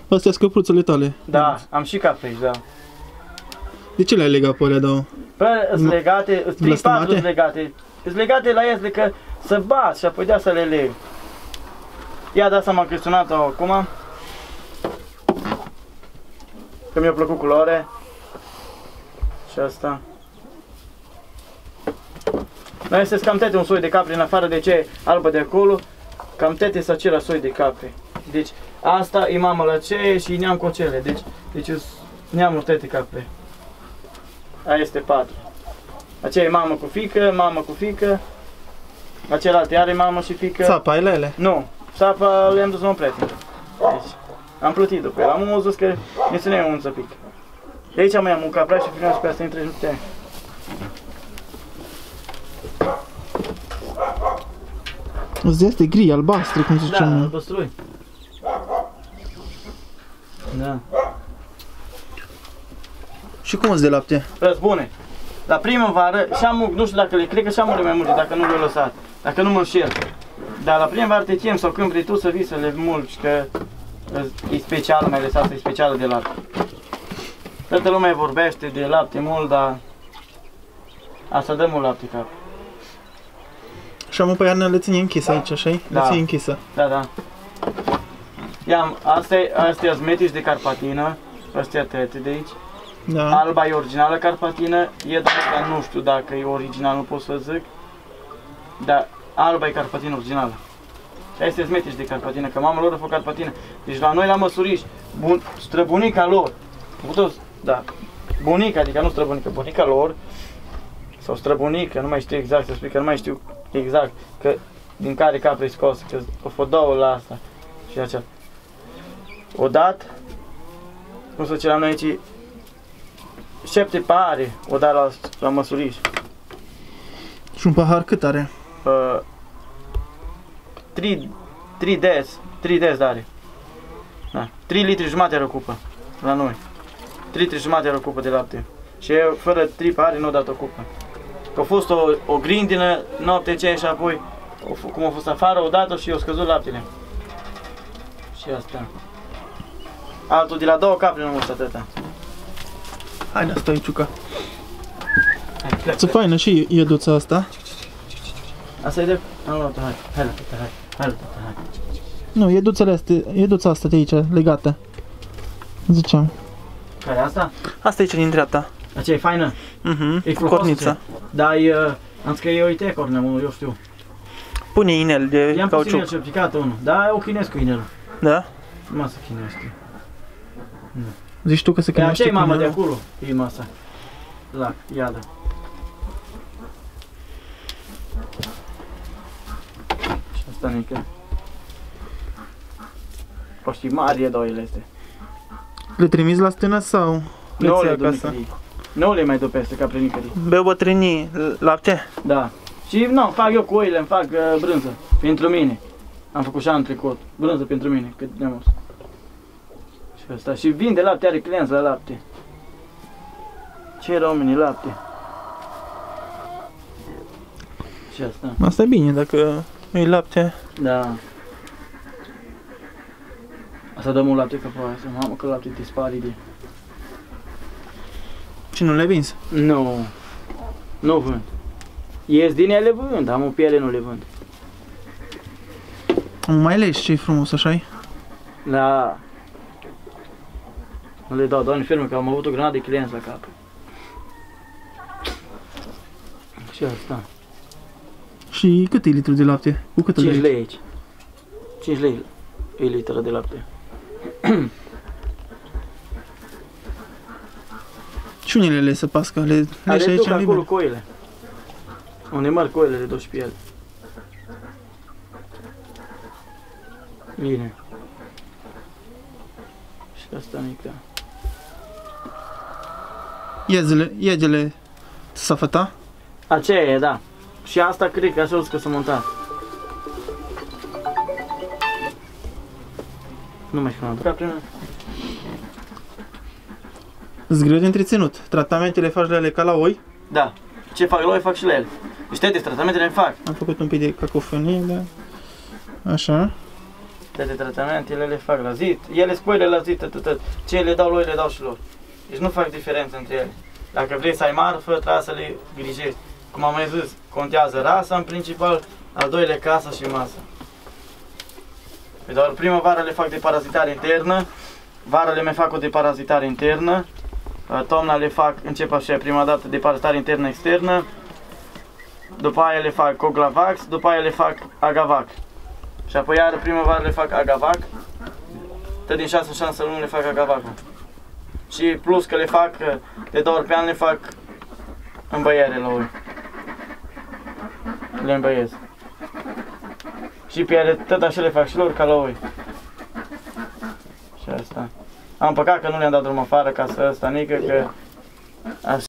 Astea sunt căpruțele tale. Da, am și capre aici, da. De ce le-ai legat pe alea două? Păi, sunt legate, 3-4 sunt legate. Sunt legate la ele că să bat și apoi de asta le leg. Ia de asta m-am chestionat acum. Că mi-a plăcut culoare. Și asta. Noi este cam tete un soi de capre în afară de ce albă de acolo. Cam tete sunt același soi de capre. Deci asta e mamă la ce și neam cocele. Deci neamul tete capre. Aia este 4. Aceea e mamă cu fică. Acelălalt are mamă și fică. Țapa, ai la ele? Nu, țapa le-am dus la un prieten. Deci, am plătit după el. Am zis că ne ține un țăpic. De aici mai am un capra și ficam și pe asta în 30 de ani. Îți este gri, albastru, cum ziceam. Da, albastrui. Da. Și cum îți de lapte? Răzbune. La primăvară, și-am, nu știu dacă le, cred că și-am mai multe, dacă nu le-au lăsat. Dacă nu mă înșel. Dar la primăvară te chem sau când vrei tu să vii să le mulci, că e specială, mai ales asta e specială de lapte. Toată lumea vorbește de lapte mult, dar asta dă mult lapte cap. Și am pe iarnă le ține închisă aici, așa-i? Da. Le ține închisă. Da, da. Astea sunt metici de carpatină, astea tete de aici. Da. Alba e originală carpatină, e dar nu știu dacă e original, nu pot să zic. Dar alba e carpatină originală. Și astea sunt metici de carpatină, că mama lor a făcut carpatină. Deci la noi la Măsuriș, străbunica lor, da, bunica, adică nu străbunica, bunica lor, sau străbunică, nu mai știu exact să spui, că nu mai știu exact că din care capre e scos, că au fost două la asta și acea. Odată, cum să zice la noi aici, 7 pare odată la Măsuriș. Și un pahar cât are? 3 des are. Da. 3 litri jumate are o cupă la noi. 3 litri jumate are o cupă de lapte. Și eu, fără 3 pare, nu a dat o cupă. Că a fost o grindină, noapte ce și apoi, cum a fost afară, o dată și eu scăzut laptele. Și asta. Altul de la 2 capre nu mult atâta. Haide, stai, Ciuca. Ți faină și ieduța asta. Asta e de... Am luat-o, hai. Nu, ieduța asta de aici, legată. Ziceam. Care asta? Asta e cea din dreapta. Aceea e faină? E cu cornița. Da, am zis că eu uite cornea, eu știu. Pune inel de I-am pus inel cauciuc. certificat unul. Da, eu chinesc cu inelul. Da? Mă să chinește. Zici tu că se Pe chinește aceea cu mama de inelul? acolo, e masa. La, iadă. Și asta mică. O știi mari e doile astea. Le trimiți la stână sau le Nu ții le duc acasă? nicării. Nu le mai duc peste ca prin nicării. Beau bătrânii lapte? Da. Și nu, fac eu cu oile, îmi fac brânză. Pentru mine. Am făcut și anul trecut. Brânză pentru mine, cât de mult. Și asta. Și vinde lapte, are clienți la lapte. Ce românii lapte. Și asta. Asta e bine, dacă e lapte. Da. Asta dă mult lapte că pe asta. Mamă că lapte te spari de... Și nu le vinzi? Nu. Nu vând. Ies din ele vând, am o piele, nu le vând. Mai legi ce-i frumos, așa-i? Da. Nu le dau, doar în firmă, că am avut o grămadă de clienți la cap. Și asta. Și cât e litru de lapte? Cu cât 5 legi? lei aici. 5 lei e litră de lapte. Și unele le se pască? Le leși Le aici duc în acolo liber? coile. Unde mari coile le duc și pe ele. Bine. Și asta mică. Iegele s-a făta? Aceea e, da. Și asta cred că așa o să s-a montat. Nu mai știu, am apucat prin... Îți greu de întreținut. Tratamentele faci la ele ca la oi? Da. Ce fac la oi, fac și la ele. Deci toate tratamentele le fac. Am făcut un pic de cacofonie, dar... Așa. de tratament, ele le fac la zi. Ele scoile la zi, ce le dau lor, le dau și lor. Deci nu fac diferență între ele. Dacă vrei să ai marfă, trebuie să le grijești. Cum am mai zis, contează rasa în principal, al doilea casa și masa. Păi doar primăvara le fac de parazitare internă, vara le mai fac o de parazitare internă, toamna le fac, încep așa prima dată de parazitare internă externă, după aia le fac Coglavax, după aia le fac Agavac. Și apoi iară primăvara le fac Agavac, tot din 6 în 6 luni le fac Agavac. Și plus că le fac, de 2 ori pe an le fac îmbăiere la oi. Le îmbăiesc. Și pe ele tot așa le fac și lor ca la oi. Și asta. Am păcat că nu le-am dat drum afară ca să ăsta nică, că aș